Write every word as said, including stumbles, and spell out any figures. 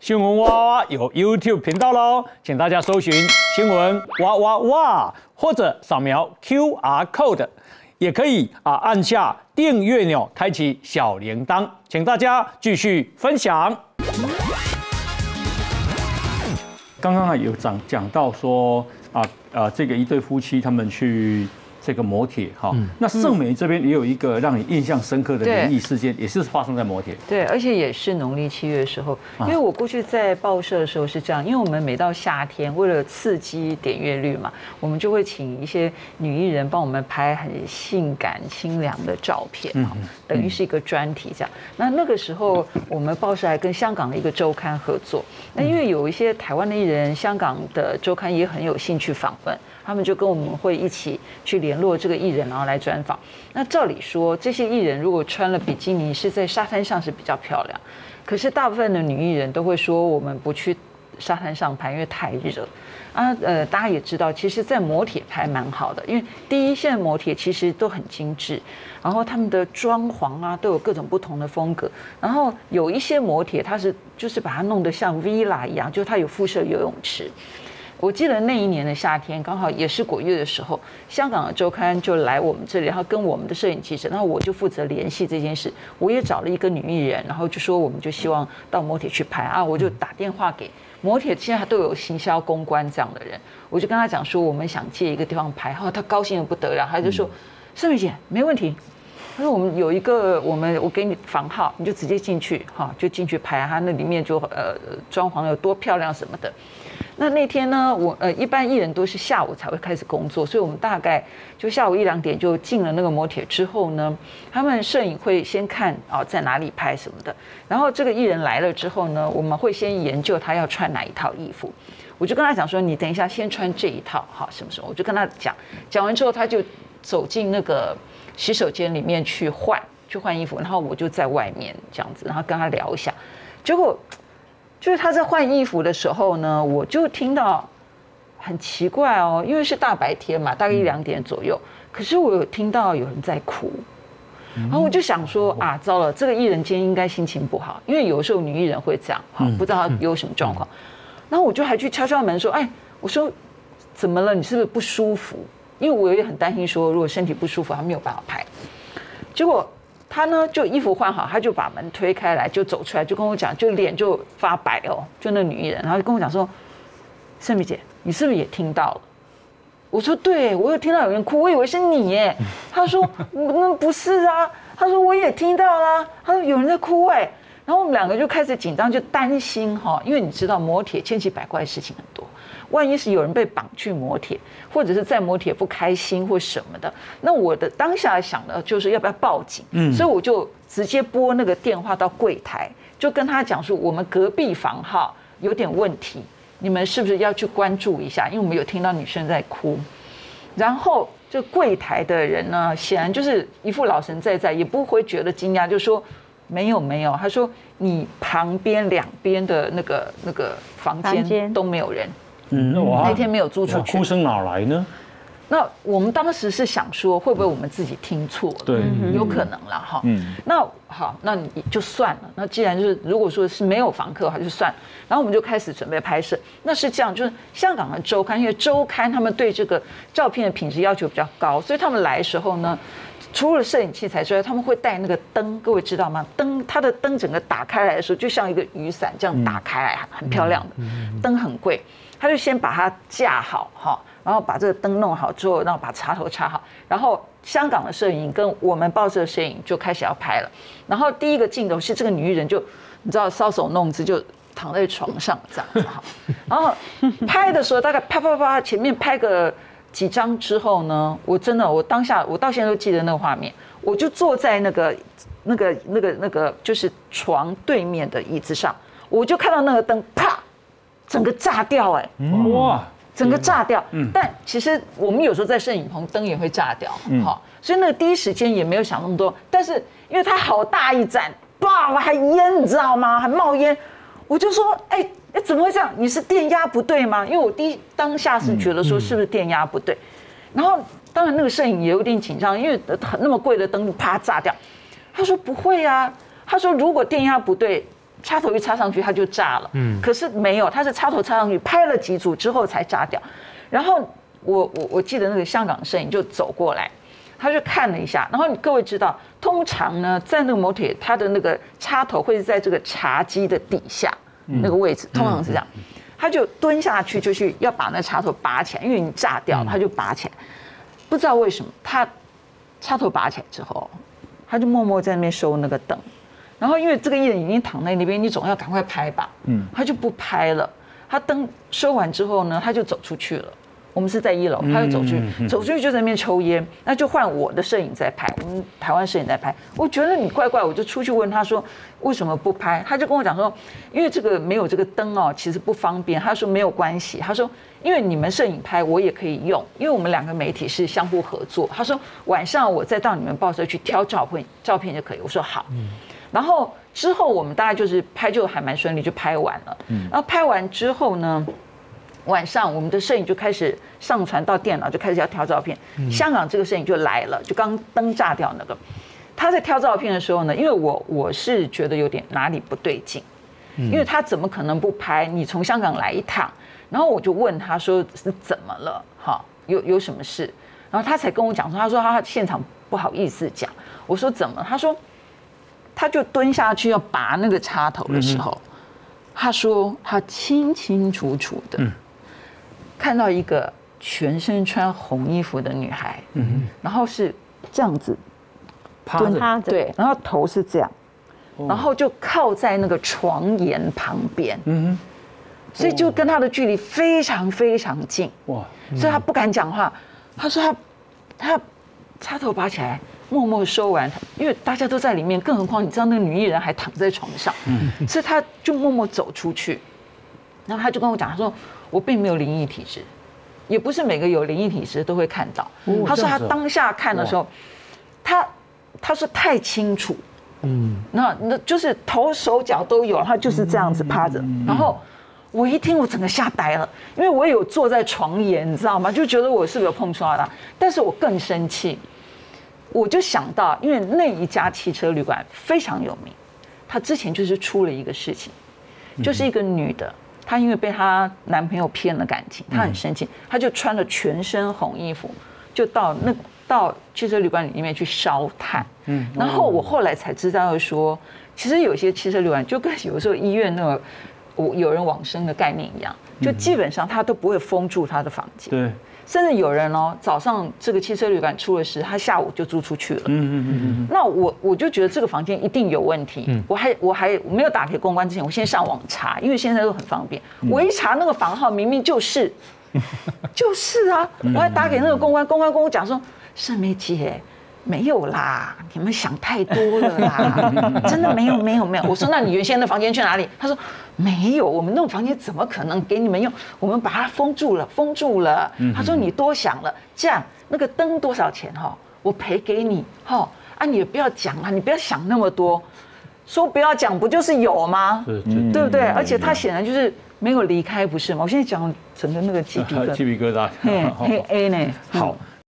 新闻哇哇哇有 YouTube 频道喽，请大家搜寻新闻哇哇哇，或者扫描 Q R code， 也可以啊按下订阅钮，开启小铃铛，请大家继续分享。刚刚有讲讲到说啊啊，这个一对夫妻他们去这个摩铁哈，嗯、那盛美这边也有一个让你印象深刻的灵异事件，也是发生在摩铁。 对，而且也是农历七月的时候，因为我过去在报社的时候是这样，因为我们每到夏天，为了刺激点阅率嘛，我们就会请一些女艺人帮我们拍很性感清凉的照片，嗯、等于是一个专题这样。那那个时候，我们报社还跟香港的一个周刊合作，那因为有一些台湾的艺人，香港的周刊也很有兴趣访问。他们就跟我们会一起去联络这个艺人，然后来专访。那照理说，这些艺人如果穿了比基尼是在沙滩上是比较漂亮，可是大部分的女艺人都会说我们不去沙滩上拍，因为太热。啊，呃，大家也知道，其实，在摩铁拍蛮好的，因为第一线摩铁其实都很精致，然后他们的装潢啊都有各种不同的风格。然后有一些摩铁，它是就是把它弄得像 villa 一样，就是它有附设游泳池。我记得那一年的夏天，刚好也是果月的时候，香港的周刊就来我们这里，然后跟我们的摄影记者，然后我就负责联系这件事。我也找了一个女艺人，然后就说我们就希望到摩铁去拍啊，我就打电话给摩铁，现在都有行销公关这样的人，我就跟他讲说我们想借一个地方拍，后他高兴得不得了，他就说：“盛美姐没问题。”他说：“我们有一个，我们我给你房号，你就直接进去哈，就进去拍，他那里面就呃装潢有多漂亮什么的。”那那天呢，我呃一般艺人都是下午才会开始工作，所以我们大概就下午一两点就进了那个摩铁之后呢，他们摄影会先看啊、哦、在哪里拍什么的，然后这个艺人来了之后呢，我们会先研究他要穿哪一套衣服。我就跟他讲说，你等一下先穿这一套哈，什么什么，我就跟他讲，讲完之后他就走进那个洗手间里面去换去换衣服，然后我就在外面这样子，然后跟他聊一下，结果。就是他在换衣服的时候呢，我就听到很奇怪哦，因为是大白天嘛，大概一两点左右，可是我有听到有人在哭，然后我就想说啊，糟了，这个艺人今天应该心情不好，因为有时候女艺人会这样，哈，不知道有什么状况。然后我就还去敲敲门说，哎，我说怎么了？你是不是不舒服？因为我也很担心说，如果身体不舒服，他没有办法拍。结果。他呢，就衣服换好，他就把门推开来，就走出来，就跟我讲，就脸就发白哦，就那女艺人，然后就跟我讲说：“盛美姐，你是不是也听到了？”我说：“对，我有听到有人哭，我以为是你耶。”他说：“那不是啊。”他说：“我也听到啦。”他说：“有人在哭哎。”然后我们两个就开始紧张，就担心哈，因为你知道摩铁千奇百怪的事情很多。万一是有人被绑去摩铁，或者是在摩铁不开心或什么的，那我的当下想的就是要不要报警，嗯，所以我就直接拨那个电话到柜台，就跟他讲说我们隔壁房号有点问题，你们是不是要去关注一下？因为我们有听到女生在哭，然后就柜台的人呢，显然就是一副老神在在，也不会觉得惊讶，就说没有没有，他说你旁边两边的那个那个房间都没有人。嗯，那天没有租出去， 哭声哪来呢？ 那我们当时是想说，会不会我们自己听错了？ 对， 有可能啦哈。嗯，那好，那你就算了。那既然就是如果说是没有房客的话，就算了。然后我们就开始准备拍摄。那是这样，就是香港的周刊，因为周刊他们对这个照片的品质要求比较高，所以他们来的时候呢，除了摄影器材之外，他们会带那个灯，各位知道吗？灯，它的灯整个打开来的时候，就像一个雨伞这样打开来，很漂亮的。灯很贵。他就先把它架好哈，然后把这个灯弄好之后，然后把插头插好，然后香港的摄影跟我们报社的摄影就开始要拍了。然后第一个镜头是这个女艺人就你知道搔首弄姿，就躺在床上这样子哈。然后拍的时候大概啪啪啪，前面拍个几张之后呢，我真的我当下我到现在都记得那个画面，我就坐在那个那个那个那个就是床对面的椅子上，我就看到那个灯啪。整个炸掉哎、欸，哇！整个炸掉。嗯，但其实我们有时候在摄影棚灯也会炸掉，好、嗯，所以那个第一时间也没有想那么多。但是因为它好大一盏，哇，还烟，你知道吗？还冒烟，我就说，哎、欸，哎，怎么会这样？你是电压不对吗？因为我第一当下是觉得说是不是电压不对，然后当然那个摄影也有点紧张，因为那么贵的灯啪炸掉。他说不会啊，他说如果电压不对。 插头一插上去它就炸了，嗯，可是没有，它是插头插上去拍了几组之后才炸掉。然后我我我记得那个香港摄影就走过来，他就看了一下，然后你各位知道，通常呢在那个摩铁它的那个插头会是在这个茶几的底下那个位置，通常是这样。他就蹲下去，就去要把那插头拔起来，因为你炸掉，他就拔起来。不知道为什么，他插头拔起来之后，他就默默在那边收那个灯。然后因为这个艺人已经躺在那边，你总要赶快拍吧，嗯，他就不拍了。他灯收完之后呢，他就走出去了。我们是在一楼，他就走出去，走出去就在那边抽烟，那就换我的摄影在拍，我们台湾摄影在拍。我觉得你怪怪，我就出去问他说为什么不拍？他就跟我讲说，因为这个没有这个灯哦，其实不方便。他说没有关系，他说因为你们摄影拍，我也可以用，因为我们两个媒体是相互合作。他说晚上我再到你们报社去挑照片，照片就可以。我说好，然后之后我们大概就是拍就还蛮顺利，就拍完了。然后拍完之后呢？晚上我们的摄影就开始上传到电脑，就开始要挑照片。香港这个摄影就来了，就刚灯炸掉那个。他在挑照片的时候呢，因为我我是觉得有点哪里不对劲，因为他怎么可能不拍？你从香港来一趟，然后我就问他说是怎么了？哈，有有什么事？然后他才跟我讲说，他说他现场不好意思讲。我说怎么？他说他就蹲下去要拔那个插头的时候，他说他清清楚楚的。看到一个全身穿红衣服的女孩，嗯，然后是这样子趴着， 对，然后头是这样，然后就靠在那个床沿旁边，嗯，所以就跟他的距离非常非常近，哇，所以他不敢讲话。他说他他插头拔起来，默默收完，因为大家都在里面，更何况你知道那个女艺人还躺在床上，嗯，所以他就默默走出去，然后他就跟我讲，他说。我并没有灵异体质，也不是每个有灵异体质都会看到。哦、他说他当下看的时候，他他说太清楚，嗯，那那就是头手脚都有，他就是这样子趴着。嗯、然后我一听，我整个吓呆了，因为我有坐在床沿，你知道吗？就觉得我是不是有碰触到他？但是我更生气，我就想到，因为那一家汽车旅馆非常有名，他之前就是出了一个事情，就是一个女的。她因为被她男朋友骗了感情，她很生气，她就穿了全身红衣服，就到那到汽车旅馆里面去烧炭。嗯，然后我后来才知道说，其实有些汽车旅馆就跟有时候医院那个我有人往生的概念一样，就基本上他都不会封住他的房间。对。甚至有人哦，早上这个汽车旅馆出了事，他下午就租出去了。嗯嗯嗯嗯。那我我就觉得这个房间一定有问题。嗯。我还我还没有打给公关之前，我先上网查，因为现在都很方便。我一查那个房号，明明就是，就是啊！我还打给那个公关，公关跟我讲说：“盛梅姐，没有啦，你们想太多了啦，真的没有没有没有。”我说：“那你原先的房间去哪里？”他说。没有，我们那种房间怎么可能给你们用？我们把它封住了，封住了。他说你多想了，这样那个灯多少钱哈？我赔给你哈。啊，你也不要讲啊，你不要想那么多，说不要讲不就是有吗？对不对？而且他显然就是没有离开，不是吗？我现在讲整个那个鸡皮疙瘩， 鸡皮疙瘩， 嘿，黑 A 呢？ 好。